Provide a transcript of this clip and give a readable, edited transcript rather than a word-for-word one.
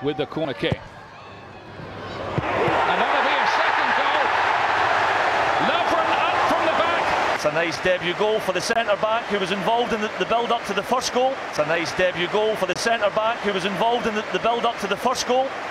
with the corner kick. And that'll be a second goal. Lovren up from the back. It's a nice debut goal for the centre-back who was involved in the build-up to the first goal. It's a nice debut goal for the centre-back who was involved in the build-up to the first goal.